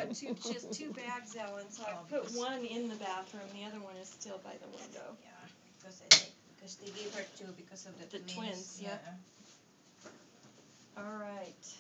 got two. She has two bags, Ellen. So I put one in the bathroom. The other one is still by the window. Yeah, because I think because they gave her two because of the twins. Twins. Yep. All right.